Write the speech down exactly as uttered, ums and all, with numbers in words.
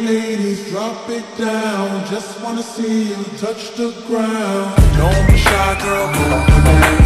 ladies, drop it down. Just wanna see you touch the ground. Don't be shy, girl, move your body.